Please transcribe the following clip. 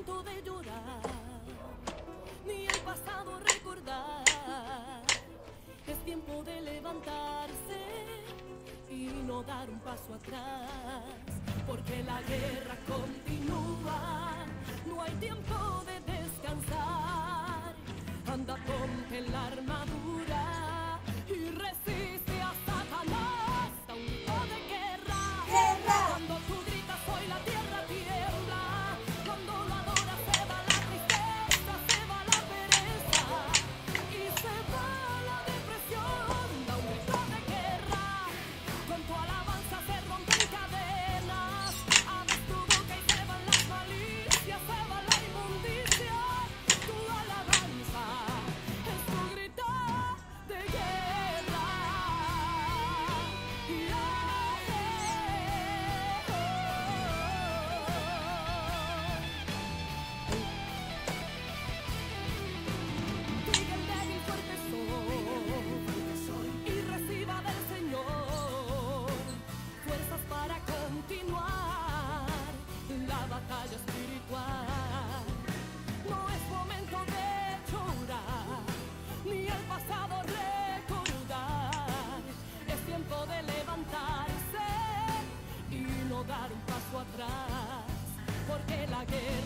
momento de llorar, ni el pasado recordar. Es tiempo de levantarse y no dar un paso atrás, porque la guerra continúa, no hay tiempo de descansar. Anda, ponte la armadura y resiste a Satanás. A un grito de guerra, ¡Guerra! cuando tú gritas hoy la tierra tiembla. Cuando lo adoras se va la tristeza, se va la pereza y se va la depresión. Da un grito de guerra, con tu alabanza se rompen cadenas. Abres tu boca y se van las malicias, se va la inmundicia. Tu alabanza es tu grito de guerra. Diga el débil fuerte soy y reciba del Señor fuerzas para continuar la batalla espiritual. No es momento de llorar ni el pasado recordar. Es tiempo de levantarse y no dar un paso atrás, porque la guerra